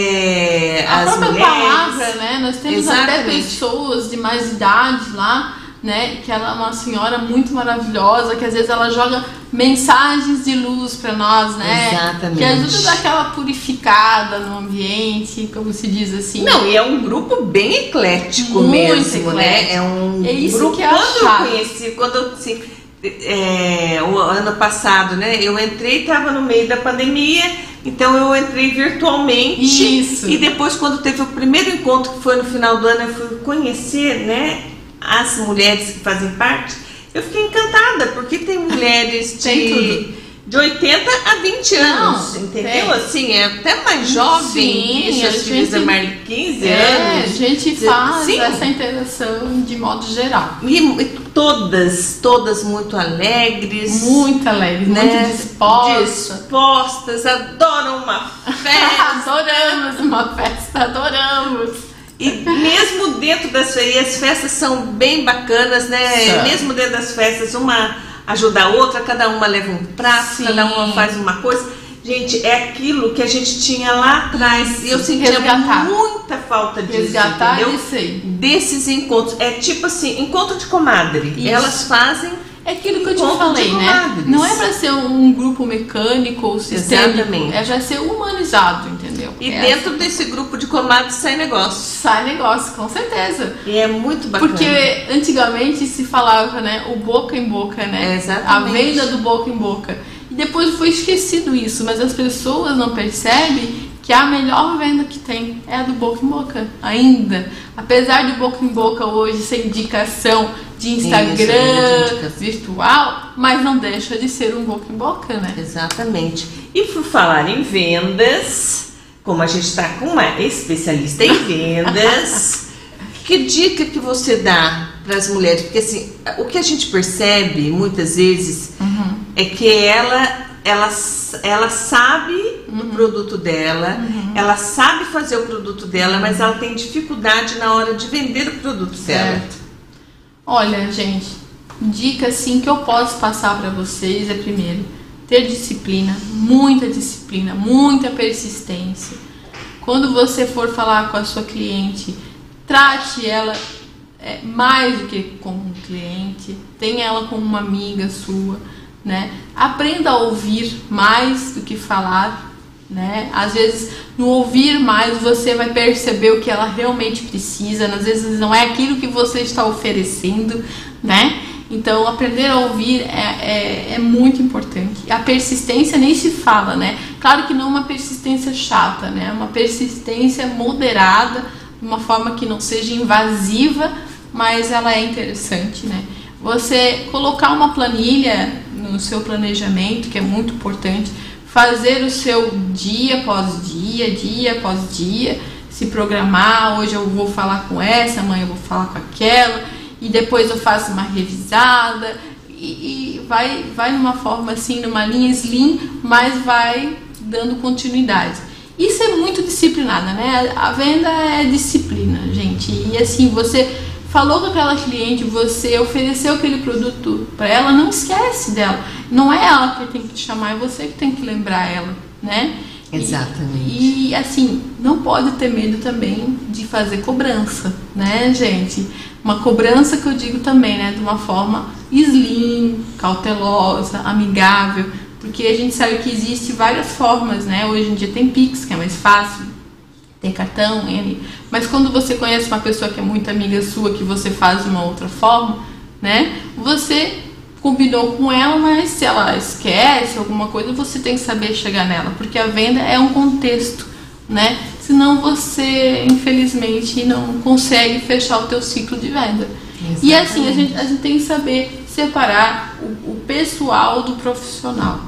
é, A as própria mulheres. palavra, né? Nós temos até Exatamente. pessoas de mais idade lá, né? Que ela é uma senhora muito maravilhosa, que às vezes ela joga mensagens de luz para nós, né? Exatamente. Que ajuda a dar aquela purificada no ambiente, como se diz assim. Não, e é um grupo bem eclético Muito mesmo, né? eclético. É um É isso grupo. que é a Quando eu chave. conheci, quando eu assim, é, o ano passado, né? Eu entrei, estava no meio da pandemia, então eu entrei virtualmente. Isso. E depois, quando teve o primeiro encontro, que foi no final do ano, eu fui conhecer, né? As mulheres que fazem parte. Eu fiquei encantada, porque tem mulheres Tem de, tudo. de oitenta a vinte anos, Não, entendeu? tem. Assim, é até mais jovem. Sim, Isso, a as filhas da gente- Marli, quinze É, a anos. gente faz Sim. essa interação de modo geral. E, e todas, todas muito alegres. Muito alegre, né? muito disposta. Dispostas, adoram uma festa. Adoramos uma festa, adoramos. E mesmo dentro das festas, e as festas são bem bacanas, né? São. Mesmo dentro das festas, uma ajuda a outra, cada uma leva um prato, Sim. cada uma faz uma coisa. Gente, é aquilo que a gente tinha lá atrás. E eu sentia Resgatar. muita falta disso, Resgatar entendeu? isso aí. Desses encontros. É tipo assim, encontro de comadre. Isso. Elas fazem. É aquilo que eu te Encontro falei, de né? comadres. Não é pra ser um grupo mecânico ou sistêmico, Exatamente. é pra ser humanizado, entendeu? E É dentro assim. desse grupo de comadres sai negócio. Sai negócio, com certeza. E é muito bacana. Porque antigamente se falava, né, o boca em boca, né? É, exatamente. A venda do boca em boca. E depois foi esquecido isso, mas as pessoas não percebem que a melhor venda que tem é a do boca em boca, ainda. Apesar de boca em boca hoje ser indicação de Instagram Isso, é indicação. virtual, mas não deixa de ser um boca em boca, né? Exatamente. E por falar em vendas, como a gente está com uma especialista em vendas, que dica que você dá para as mulheres? Porque assim, o que a gente percebe muitas vezes Uhum. é que ela, ela, ela sabe Uhum. o produto dela, ela sabe fazer o produto dela, mas ela tem dificuldade na hora de vender o produto dela. Certo. Olha, gente, dica assim que eu posso passar para vocês é primeiro ter disciplina, muita disciplina, muita persistência. Quando você for falar com a sua cliente, trate ela é, mais do que como um cliente, tenha ela como uma amiga sua, né? Aprenda a ouvir mais do que falar, né? Às vezes no ouvir mais você vai perceber o que ela realmente precisa, às vezes não é aquilo que você está oferecendo, né? Então aprender a ouvir é, é, é muito importante. A persistência nem se fala, né? Claro que não uma persistência chata, né? Uma persistência moderada, de uma forma que não seja invasiva, mas ela é interessante, né? Você colocar uma planilha no seu planejamento, que é muito importante, fazer o seu dia após dia, dia após dia, se programar, hoje eu vou falar com essa, amanhã eu vou falar com aquela, e depois eu faço uma revisada, e, e vai, vai numa forma assim, numa linha slim, mas vai dando continuidade. Isso é muito disciplinada, né? A venda é disciplina, gente, e assim, você falou com aquela cliente, você ofereceu aquele produto para ela, não esquece dela. Não é ela que tem que te chamar, é você que tem que lembrar ela, né? Exatamente. E, e assim, não pode ter medo também de fazer cobrança, né, gente? Uma cobrança que eu digo também, né, de uma forma slim, cautelosa, amigável, porque a gente sabe que existe várias formas, né? Hoje em dia tem Pix, que é mais fácil, tem cartão, N. Mas quando você conhece uma pessoa que é muito amiga sua, que você faz de uma outra forma, né? Você combinou com ela, mas se ela esquece alguma coisa, você tem que saber chegar nela, porque a venda é um contexto, né? Senão você, infelizmente, não consegue fechar o teu ciclo de venda. Exatamente. E assim, a gente, a gente tem que saber separar o, o pessoal do profissional.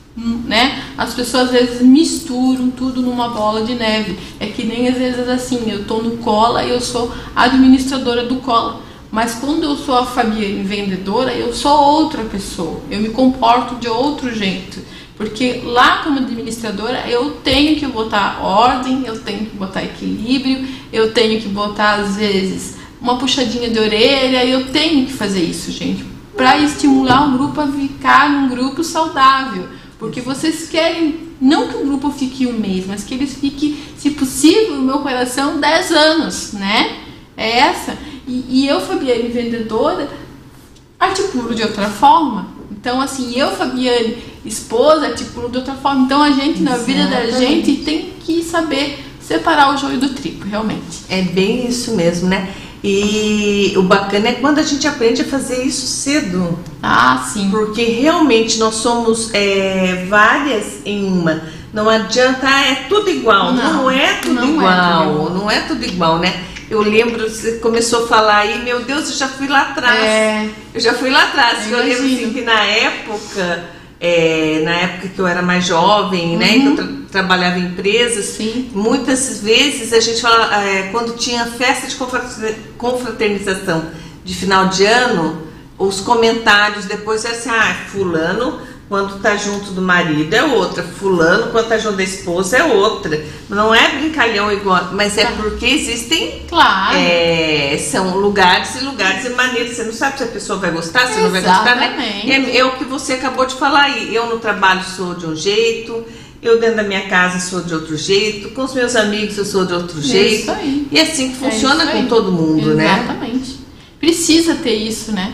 Né? As pessoas às vezes misturam tudo numa bola de neve. É que nem às vezes assim, eu tô no Cola e eu sou administradora do Cola, mas quando eu sou a Fabiane vendedora, eu sou outra pessoa, eu me comporto de outro jeito, porque lá como administradora eu tenho que botar ordem, eu tenho que botar equilíbrio, eu tenho que botar às vezes uma puxadinha de orelha. Eu tenho que fazer isso, gente, para estimular o grupo a ficar num grupo saudável, porque vocês querem não que o grupo fique um mês, mas que eles fiquem, se possível, no meu coração, dez anos, né? É essa. E, e eu, Fabiane, vendedora, articulo de outra forma. Então, assim, eu, Fabiane, esposa, articulo de outra forma. Então, a gente, na vida da gente, tem que saber separar o joio do trigo, realmente. É bem isso mesmo, né? E o bacana é quando a gente aprende a fazer isso cedo. Ah, sim. Porque realmente nós somos é, várias em uma. Não adianta, ah, é tudo igual. Não, não é tudo não igual. É tudo igual. Não é tudo igual, né? Eu lembro, você começou a falar aí, meu Deus, eu já fui lá atrás. É, eu já fui lá atrás. Eu, eu lembro assim, que na época, é, na época que eu era mais jovem, uhum. né? Que eu tra trabalhava em empresas, sim. muitas vezes a gente fala, é, quando tinha festa de confraternização de final de ano, os comentários depois é assim, ah, fulano quando tá junto do marido é outra, fulano quando tá junto da esposa é outra. Não é brincalhão igual, mas é porque existem, claro. é, são lugares e lugares e maneiras. Você não sabe se a pessoa vai gostar, se não vai gostar, né? É, é o que você acabou de falar aí. Eu no trabalho sou de um jeito, eu dentro da minha casa sou de outro jeito, com os meus amigos eu sou de outro jeito. Isso aí. E é assim que funciona é com todo mundo, Exatamente. né? Exatamente. Precisa ter isso, né?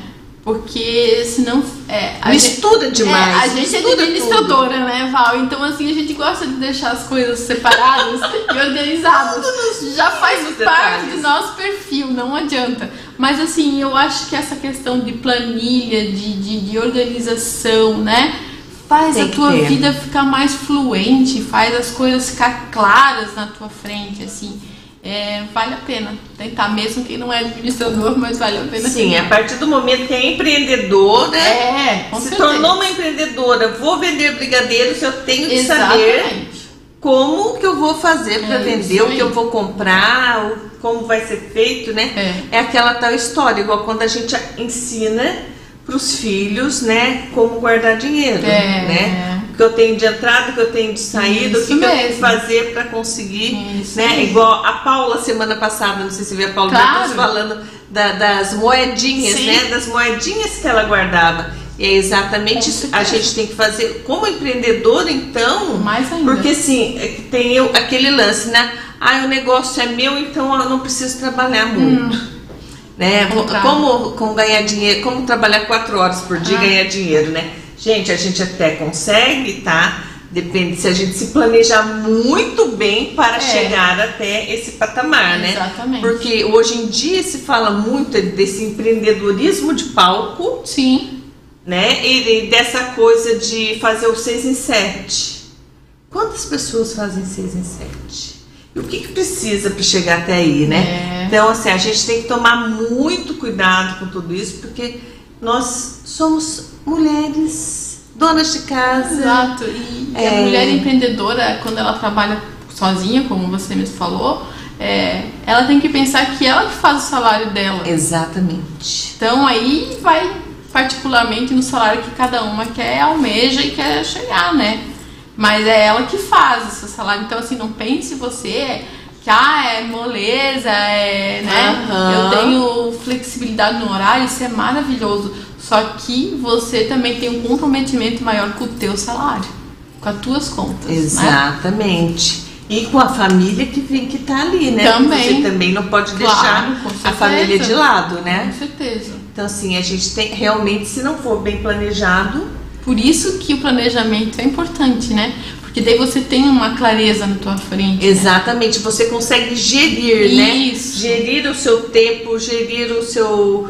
Porque senão... É, a Mistura gente, demais. É, a gente é administradora, tudo. né, Val? Então, assim, a gente gosta de deixar as coisas separadas e organizadas. Já faz parte detalhes. do nosso perfil, não adianta. Mas, assim, eu acho que essa questão de planilha, de, de, de organização, né? Faz Tem a tua ter. vida ficar mais fluente, faz as coisas ficar claras na tua frente, assim. É, vale a pena tentar, mesmo quem não é administrador, mas vale a pena. Sim, tentar. a partir do momento que é empreendedora, é, com se certeza. tornou uma empreendedora, vou vender brigadeiros, eu tenho que Exatamente. saber como que eu vou fazer para é vender, o que eu vou comprar, o, como vai ser feito, né? É. é aquela tal história, igual quando a gente ensina para os filhos, né, como guardar dinheiro, é. né? O que eu tenho de entrada, o que eu tenho de saída, Isso o que, que eu tenho que mesmo. fazer para conseguir, Isso né? mesmo. Igual a Paula semana passada, não sei se viu a Paula Claro. falando da, das moedinhas, Sim. né? Das moedinhas que ela guardava. E é exatamente isso. A gente tem que fazer como empreendedora, então. Mais ainda. Porque assim, é que tem eu, aquele lance, né? Ah, o negócio é meu, então eu não preciso trabalhar muito. Hum. Né? Como, como ganhar dinheiro, como trabalhar quatro horas por dia e ah. ganhar dinheiro, né? Gente, a gente até consegue, tá? Depende se a gente se planejar muito bem para é. chegar até esse patamar, né? Exatamente. Porque hoje em dia se fala muito desse empreendedorismo de palco. Sim. Né? E, e dessa coisa de fazer o seis em sete. Quantas pessoas fazem seis em sete? E o que, que precisa para chegar até aí, né? É. Então, assim, a gente tem que tomar muito cuidado com tudo isso, porque nós somos mulheres, donas de casa. Exato. E, é... e a mulher empreendedora, quando ela trabalha sozinha, como você mesmo falou, é, ela tem que pensar que ela que faz o salário dela. Exatamente. Então, aí vai particularmente no salário que cada uma quer, almeja e quer chegar, né? Mas é ela que faz o seu salário. Então, assim, não pense você que, ah, é moleza, é, né? Uhum. Eu tenho flexibilidade no horário, isso é maravilhoso. Só que você também tem um comprometimento maior com o teu salário, com as tuas contas. Exatamente. Né? E com a família que vem que tá ali, né? Também. Você também não pode Claro, deixar a família de lado, né? Com certeza. Então, assim, a gente tem realmente, se não for bem planejado... Por isso que o planejamento é importante, né? Porque daí você tem uma clareza na tua frente. Exatamente, né? Você consegue gerir, isso. né? Gerir o seu tempo, gerir o seu...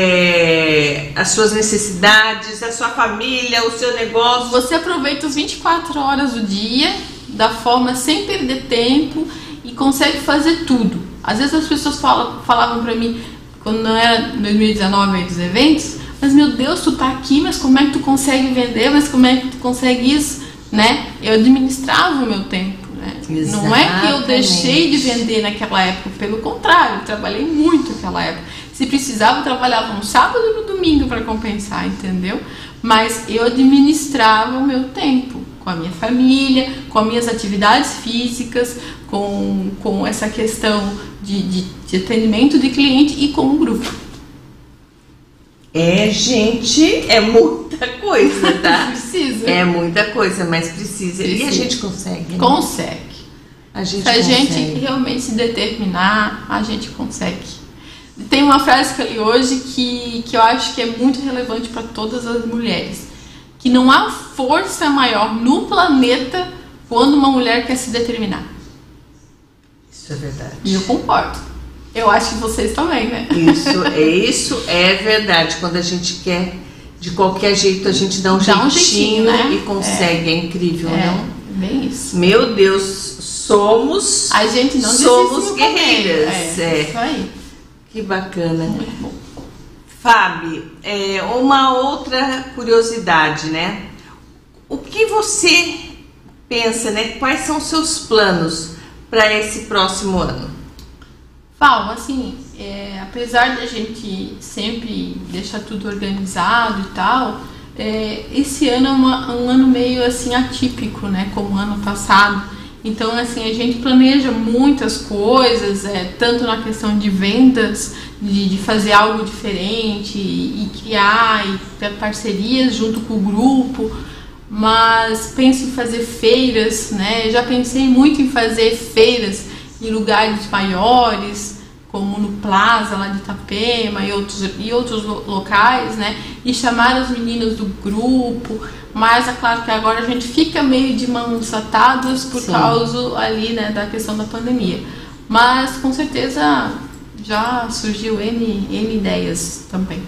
É, as suas necessidades, a sua família, o seu negócio. Você aproveita as vinte e quatro horas do dia da forma sem perder tempo e consegue fazer tudo. Às vezes as pessoas falam, falavam pra mim, quando não era dois mil e dezenove dos eventos, mas meu Deus, tu tá aqui, mas como é que tu consegue vender, mas como é que tu consegue isso, né? Eu administrava o meu tempo, né? Não é que eu deixei de vender naquela época, pelo contrário, eu trabalhei muito naquela época. Se precisava, eu trabalhava no sábado e no domingo para compensar, entendeu? Mas eu administrava o meu tempo com a minha família, com as minhas atividades físicas, com, com essa questão de, de, de atendimento de cliente e como grupo. É, gente, é muita coisa, tá? Precisa. É muita coisa, mas precisa. Precisa. E a gente consegue, né? Consegue. A gente Se a consegue. gente realmente se determinar, a gente consegue. Tem uma frase que eu li hoje que, que eu acho que é muito relevante para todas as mulheres. Que não há força maior no planeta quando uma mulher quer se determinar. Isso é verdade. E eu concordo. Eu acho que vocês também, né? Isso é, isso é verdade. Quando a gente quer, de qualquer jeito, a gente dá um, Dá um jeitinho, jeitinho, né? e consegue. É, é incrível, É, não? bem isso. Meu Deus, somos, A gente não somos desiste guerreiras. também. É, É. isso aí. Que bacana. Muito bom. Fábio, é, uma outra curiosidade, né? O que você pensa, né? Quais são os seus planos para esse próximo ano? Falo, assim, é, apesar de a gente sempre deixar tudo organizado e tal, é, esse ano é uma, um ano meio assim atípico, né? Como o ano passado. Então, assim, a gente planeja muitas coisas, é, tanto na questão de vendas, de, de fazer algo diferente e, e criar e ter parcerias junto com o grupo, mas penso em fazer feiras, né? Já pensei muito em fazer feiras em lugares maiores, como no Plaza lá de Itapema e outros, e outros locais, né? E chamar as meninas do grupo, mas é claro que agora a gente fica meio de mãos atadas por Sim. causa ali, né, da questão da pandemia. Mas com certeza já surgiu N, N ideias também.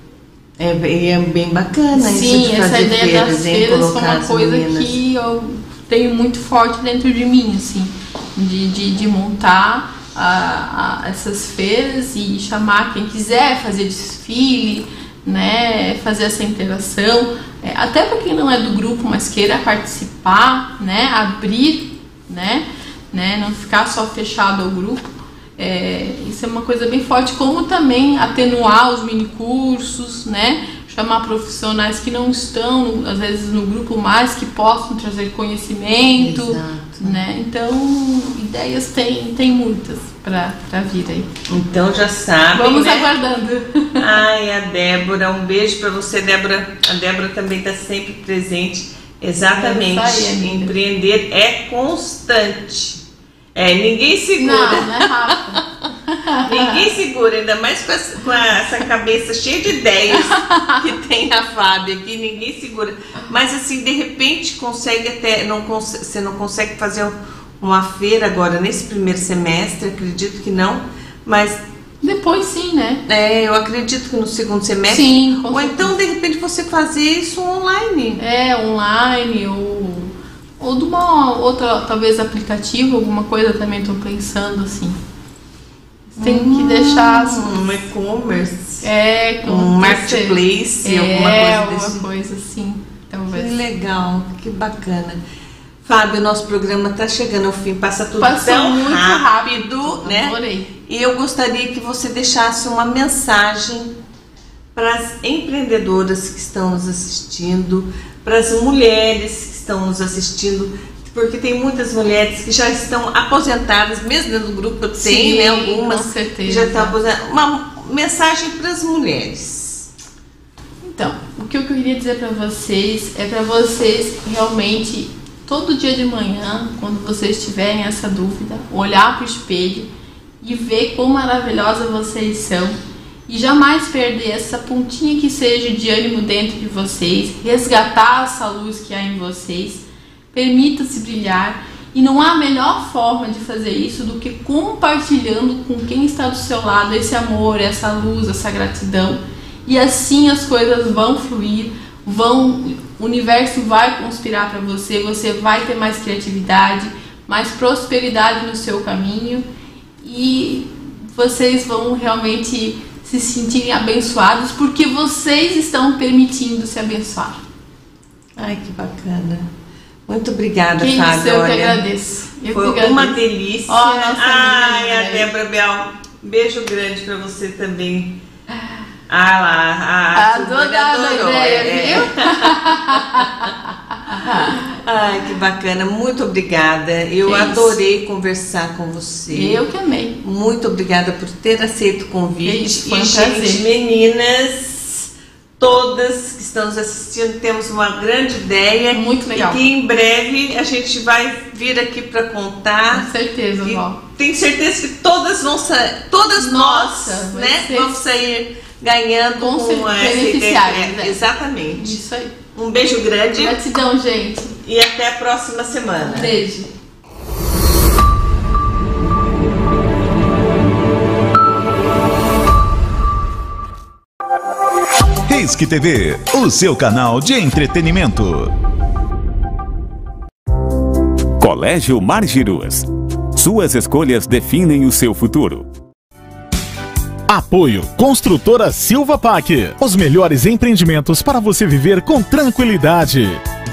É bem, é bem bacana Sim, isso de essa fazer ideia feiras, das hein? feiras foi Colocar uma as coisa meninas. que eu tenho muito forte dentro de mim, assim, de, de, de montar a, a, essas feiras e chamar quem quiser, fazer desfile, né, fazer essa interação, é, até para quem não é do grupo, mas queira participar, né, abrir, né, né, não ficar só fechado ao grupo. É, isso é uma coisa bem forte, como também atenuar os minicursos, né? Chamar profissionais que não estão, às vezes, no grupo, mas que possam trazer conhecimento. Exato. Né? Então, ideias tem, tem muitas para vir aí. Então já sabem, Vamos né? aguardando. Ai, a Débora, um beijo para você, Débora. A Débora também está sempre presente. Exatamente. É isso aí, amiga. Empreender é constante. É, ninguém segura. Não, não é rápido. Ninguém segura, ainda mais com essa, com essa cabeça cheia de ideias que tem a Fábia aqui, ninguém segura. Mas assim, de repente consegue até, não cons você não consegue fazer uma feira agora nesse primeiro semestre, acredito que não, mas Depois sim, né? é, eu acredito que no segundo semestre. Sim, com ou certeza. então de repente você fazer isso online. É, online ou, ou de uma outra, talvez aplicativo, alguma coisa também estou pensando assim. Tem que deixar as- Um e-commerce, É, com um você. marketplace, é, alguma coisa alguma desse. coisa assim, Que talvez. legal, que bacana. Fábio, nosso programa está chegando ao fim, passa tudo Passou tão muito rápido, rápido, né? adorei. E eu gostaria que você deixasse uma mensagem para as empreendedoras que estão nos assistindo, para as mulheres que estão nos assistindo, porque tem muitas mulheres que já estão aposentadas, mesmo dentro do grupo tem, Sim, né? Algumas com certeza. que já estão aposentadas. Uma mensagem para as mulheres. Então, o que eu queria dizer para vocês é para vocês realmente, todo dia de manhã, quando vocês tiverem essa dúvida, olhar para o espelho e ver quão maravilhosa vocês são e jamais perder essa pontinha que seja de ânimo dentro de vocês, resgatar essa luz que há em vocês, permita-se brilhar e não há melhor forma de fazer isso do que compartilhando com quem está do seu lado esse amor, essa luz, essa gratidão. E assim as coisas vão fluir, vão, o universo vai conspirar para você, você vai ter mais criatividade, mais prosperidade no seu caminho e vocês vão realmente se sentirem abençoados porque vocês estão permitindo se abençoar. Ai, que bacana. Muito obrigada, Que Fábio. isso, eu que Olha, agradeço. Eu foi que agradeço. uma delícia. Ó, nossa Ai, amiga, a né? Débora Bel, beijo grande pra você também. Ah lá, a Adorada a adorou, ideia, é. viu? Ai, que bacana, muito obrigada. Eu É adorei conversar com você. Eu também. Muito obrigada por ter aceito o convite. É isso, foi um e, prazer. gente, meninas, todas que estão nos assistindo, temos uma grande ideia. Muito legal. E que em breve a gente vai vir aqui para contar. Com certeza, E vó. tenho certeza que todas vão sair, todas Nossa, nós, vai né, ser- vamos sair ganhando Com com certeza, essa ideia. beneficiários, né? Exatamente. Isso aí. Um beijo grande Gratidão, gente. e até a próxima semana. Beijo. Risque T V, o seu canal de entretenimento. Colégio Margiruas. Suas escolhas definem o seu futuro. Apoio Construtora Silva Pac. Os melhores empreendimentos para você viver com tranquilidade.